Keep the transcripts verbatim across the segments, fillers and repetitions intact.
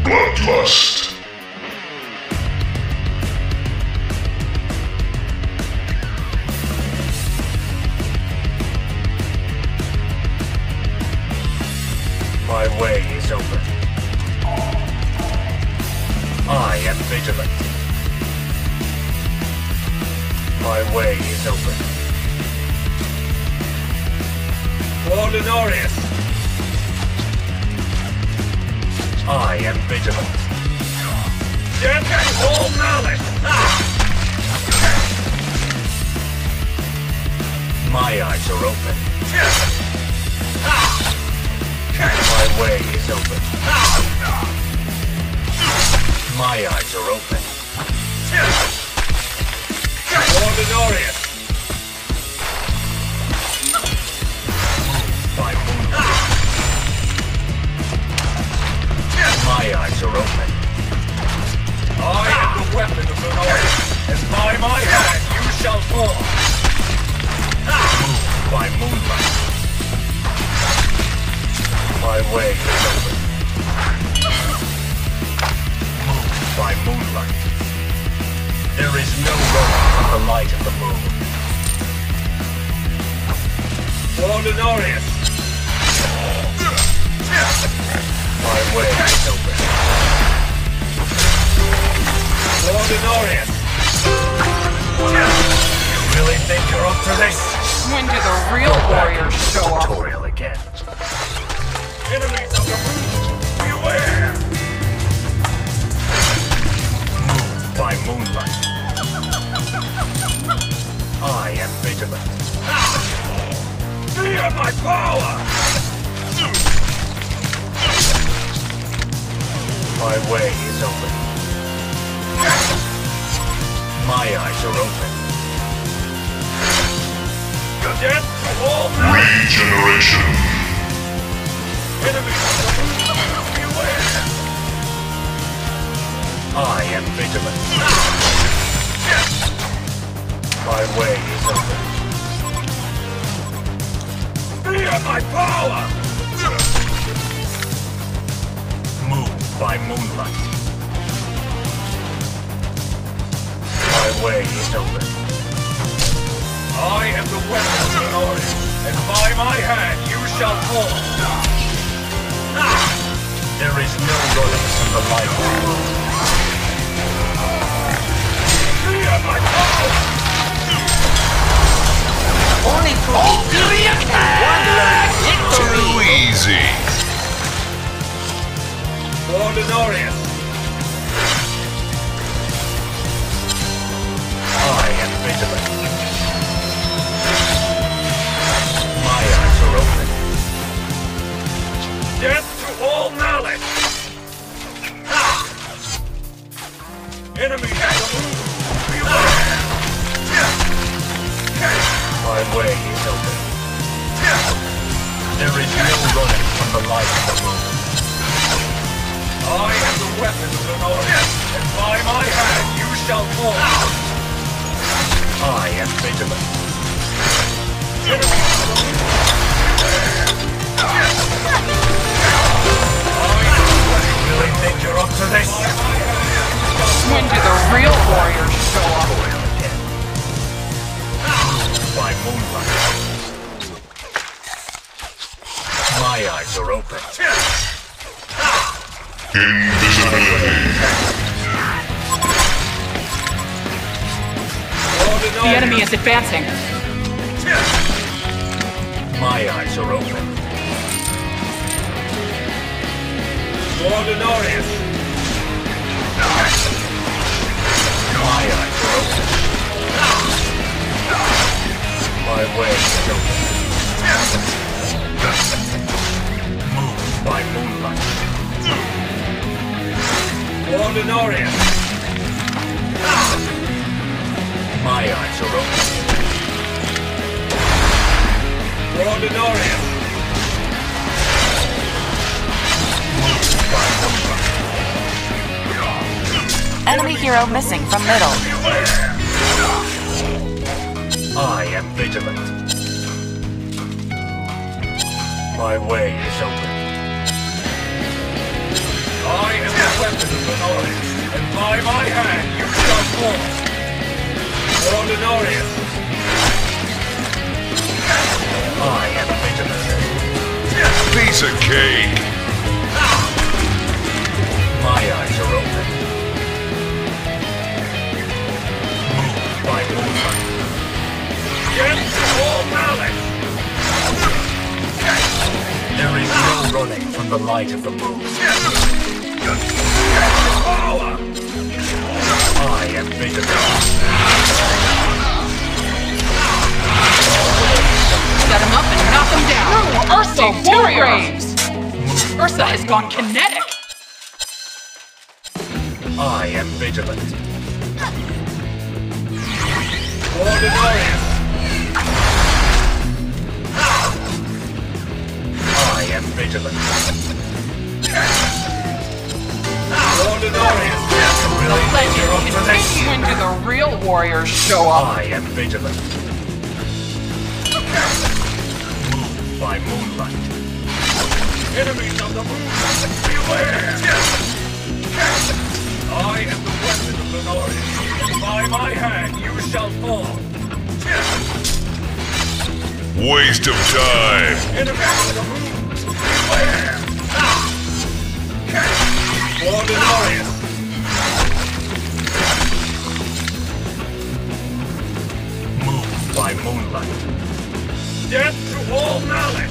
Bloodlust. My way is open. I am vigilant. My way is open. Ordinarius! I am vigilant. Death and all knowledge! Ah! My eyes are open. Ah! My way is open. My eyes are open. Ordinarius! By moonlight. My eyes are open. I am the weapon of the North, and by my hand you shall fall. By moonlight. My way is open. By moonlight. There is no running from the light of the moon. Ordinarius! My way is open. Ordinarius! You really think you're up to this? When do the real warriors show up? Tutorial again. Enemies of the moon! Beware! Move by moonlight. I am vigilant. Fear my power! My way is open. My eyes are open. Death to all men! Regeneration. Enemies of the moon! Beware! I am vigilant. My way is open. Fear my power! Move by moonlight. My way is open. I am the weapon of the North, and by my hand you shall fall. There is no running from the light of the moon. Fear my power! Only through one victory! Too easy. Ordinarius! I am vigilant. My eyes are open. Death to all knowledge! Ah! Enemy at the moon! Beware! My way is open. There is no running from the light of the moon. I am the weapon of the North, and by my hand you shall fall. I am vigilant. Enemy of the moon! You really think you're up to this? When do the real warriors show up? Toil again. By moonlight. My eyes are open. Invisibility. The enemy is advancing. My eyes are open. Ordinarius! My eyes are open. My way is open. Move by moonlight. Ordinarius! My eyes are open. Ordinarius! Move by moonlight. Enemy hero missing from middle. I am vigilant. My way is open. I am the weapon of Honorius, and by my hand you shall fall. Ordinarius. I am vigilant. Piece of cake. My eyes are open. Moved by moonlight. Get all malice! There is no running from the light of the moon. Power! I am vigilant. Set him up and knock him down. Ursa Warriors! Ursa has gone kinetic. I am vigilant. Ordinarius! I am vigilant. Ordinarius! Really think you're up to this? When do the real warriors show up? I am vigilant. Moved by moonlight. Enemies of the moon, beware! I am the weapon of Honorius, and by my hand you shall fall. Waste of time. Enemies of the moon, beware! Ordinarius! Moved by moonlight. Death to all malice!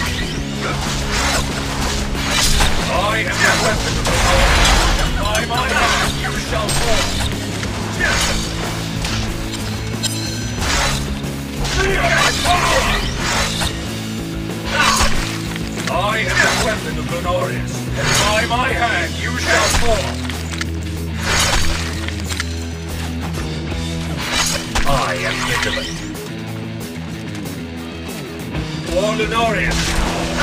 I am the weapon of Honorius, and by my hand you shall fall. Feel my power! I am the weapon of Honorius, and by my hand you shall fall. I am vigilant. Ordinarius!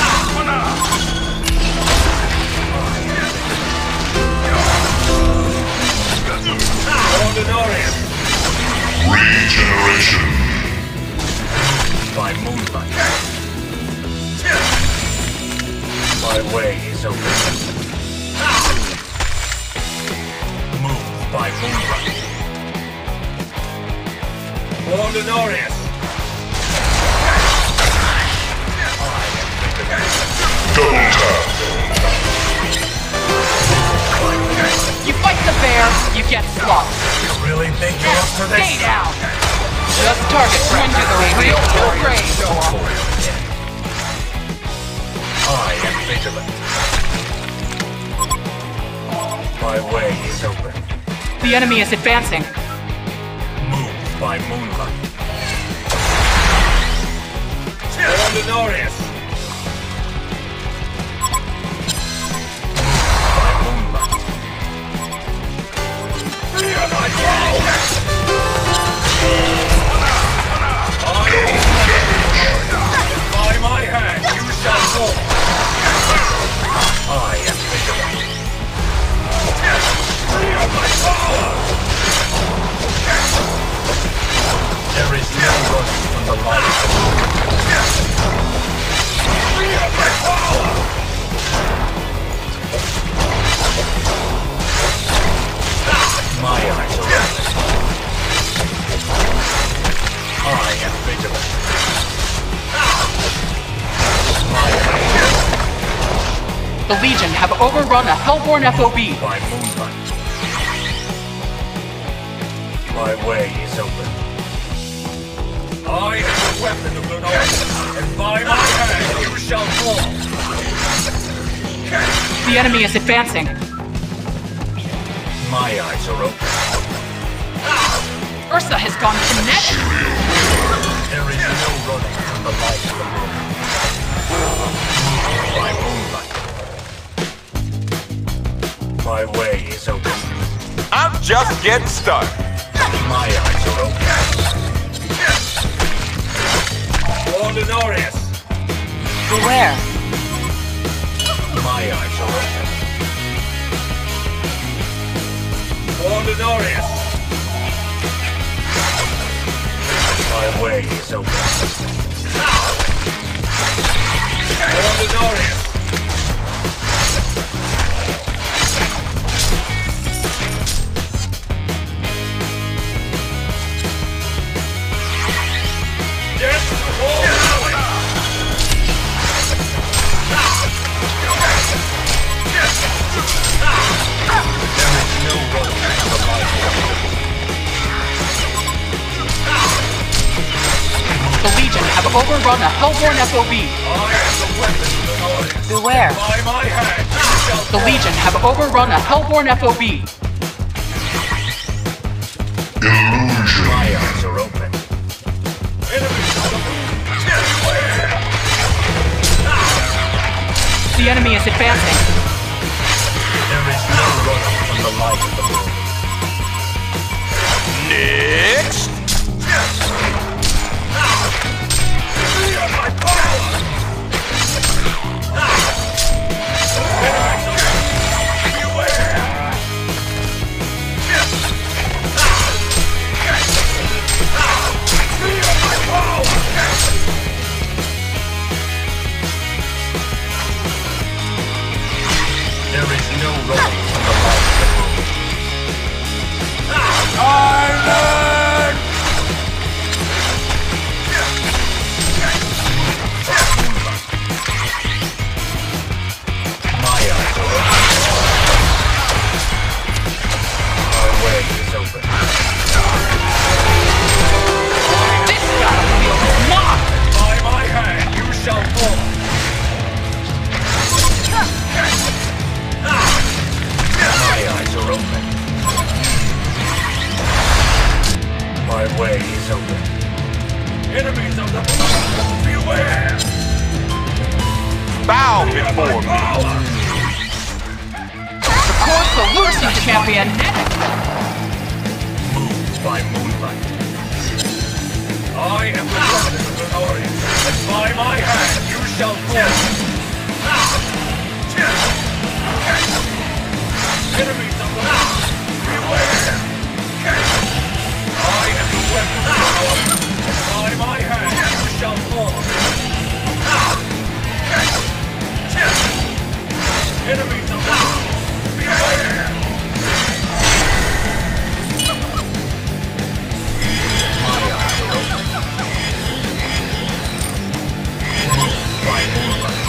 Ordinarius! Regeneration. By moonlight. My way is open. Move by moonlight. Ordinarius! Double tap. You fight the bear, you get slaughtered. You really think you're up to this? Stay down. Just target when do the real warriors show up? I am vigilant. My way is open. The enemy is advancing. Moved by moonlight. Ordinarius! By moonlight. Feel my power! By my hand you shall fall. I am vigilant. Feel my power! There is no running from the light. Feel my power! My eyes are open. I am vigilant. My eyes are open. The Legion have overrun a Hellborn F O B. By moonlight. My way is open. I am the weapon of Honorius, and by my hand you shall fall. The enemy is advancing. My eyes are open. Ursa has gone kinetic. There is no running from the light of the moon. By moonlight. My way is open. I'm just getting started. My eyes are open. Ordinarius! Beware. My eyes are open. Ordinarius! My way is open. Ordinarius! Death to all knowledge! There is no road for life. The Legion have overrun a Hellborn F O B. I am the weapon of the North. Beware. By my hand, you shall The Legion have overrun a Hellborn F O B. Illusion. My eyes are open. Enemies on the move. Beware! The enemy is advancing. There is no running from the light of the moon. Next. Feel my power! Enemies on the move. Beware! Feel my power! There is no running from the light of the moon. Island! My eyes are open. Our way is open. This battlefield is not! By my hand, you shall fall. My eyes are open. My way is open. Enemies of the moon, beware! Bow before me. Power! The core Seleucid champion! Moved by moonlight. I am the weapon of the Orient, and by my hand you shall fall. Enemies of the moon, beware! I am the weapon of the Orient, and by my hand you shall fall. Enemies of the moon, beware! My eyes are open. By moonlight.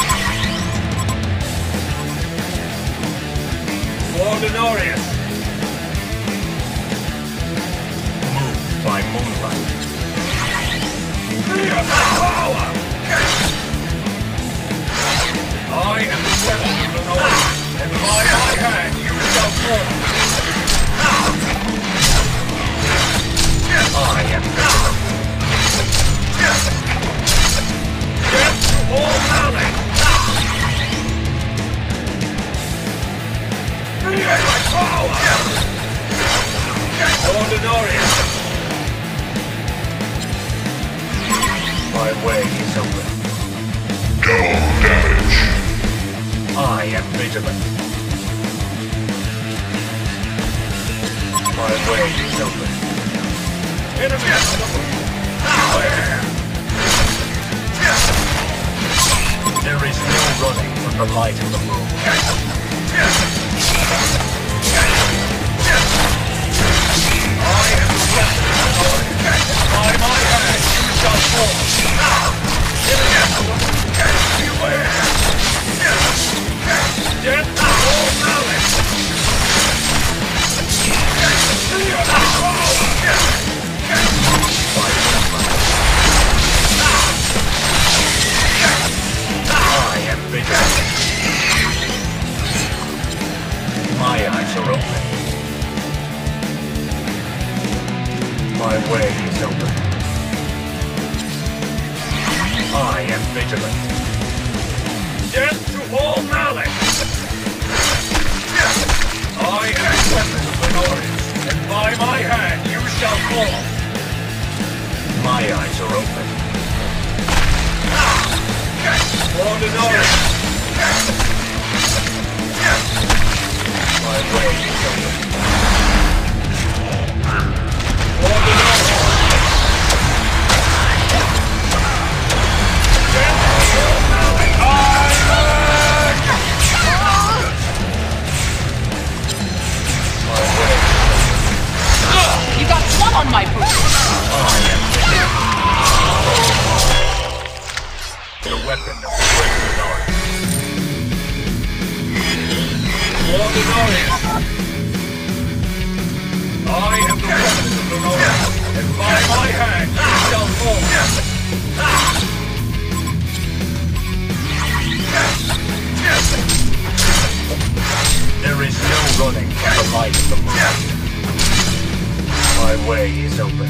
Ordinarius. Moved by moonlight. Feel my power! I am the weapon of the North, and by my hand you shall fall. I am vigilant. Death to all knowledge! Feel my power! Ordinarius! My way is open. Double damage. I am vigilant. My way is open. Enemies on the move. Beware! There is no running from the light of the moon. I am the weapon of the Lord. By my hand you shall fall. Enemies on the move. Beware! Death to all knowledge! Feel the power! By moonlight. I am vigilant. My eyes are open. My way is open. I am vigilant. Death to all knowledge! I am the weapon of the North, and by my hand you shall fall. My eyes are open. For the North! My way is open. For the North! Death to all knowledge! You got one on my boots! I am Honorius. I am the weapons of Honorius, and by my hand you shall fall. There is no running from the light of the moon. My way is open.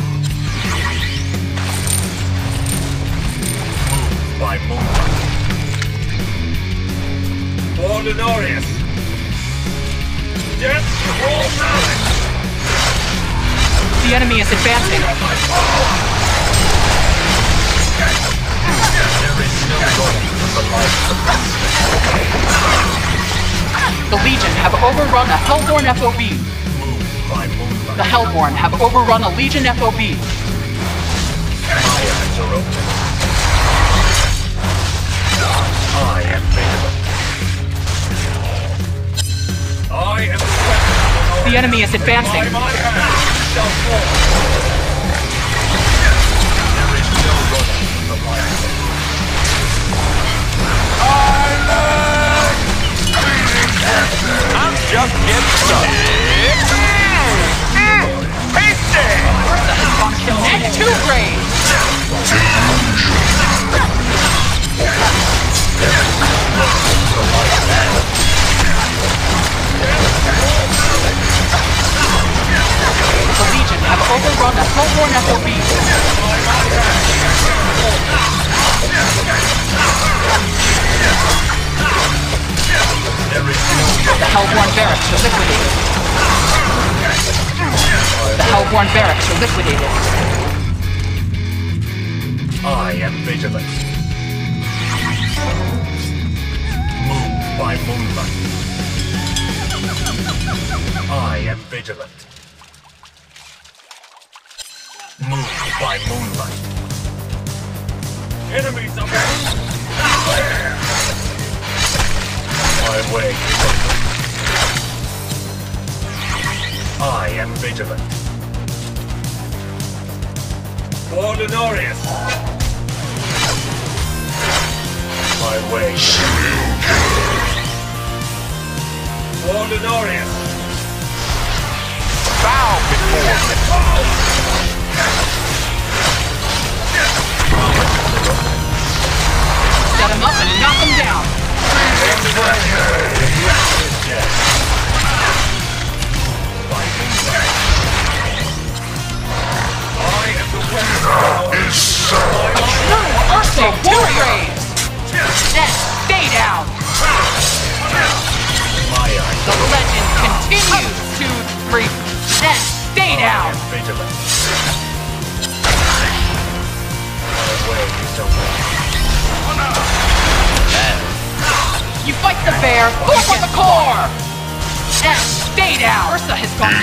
Move by moonlight. For Honorius. Death to all knowledge. The enemy is advancing. There is no running from the light of the moon. The Legion have overrun a Hellborn F O B. Move by moonlight. The Hellborn have overrun a Legion F O B. My eyes are open. I am vigilant. I am the weapon of Honorius. The enemy is advancing. By my hand you shall fall. There is no running from the light of the moon. I'm just getting started. Tasty! Ursa has gone kill and two graves. The Legion have overrun a Hellborn F O B. The Hellborn barracks are liquidated. The Hellborn barracks are liquidated. I am vigilant. Move by moonlight. I am vigilant. Move by moonlight. Enemies are back. My way is open. I am vigilant. For Honorius. My way is open. For Honorius. Bow before me. Set him up and knock him down. True Ursa warriors! Then stay down! The legend continues to free. Then stay down! Vigilant. My way is open. You fight the bear, go for the core! Then stay down! Ursa has gone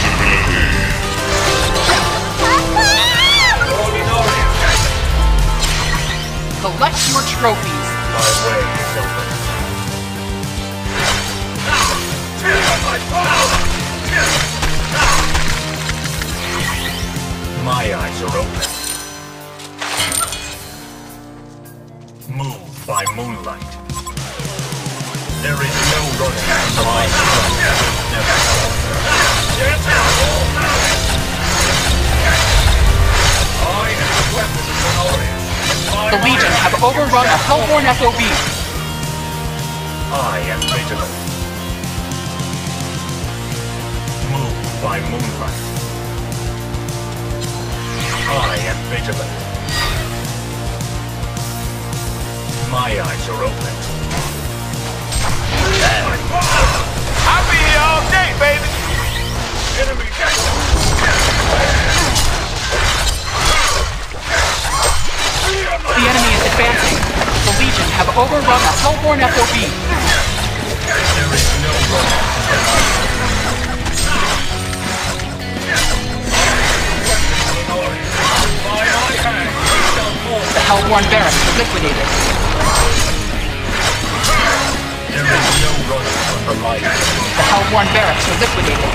collect your trophies. My way is open. My eyes are open. Move by moonlight. There is no running from the light of the I am the weapon of Honorius. The Legion have overrun a Hellborn F O B. I am vigilant. Move by moonlight. I am vigilant. My eyes are open. I'll be here all day, baby. Enemy The enemy is advancing. The Legion have overrun a Hellborn F O B. There is no running. The Hellborn barracks are liquidated. There is no running from the light. The Hellborn barracks are liquidated.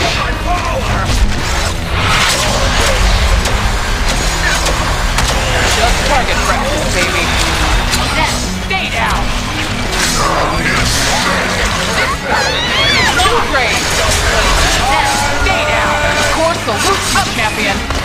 Just target practice, baby. Then stay down. trade. And stay down. Core salutes you, champion.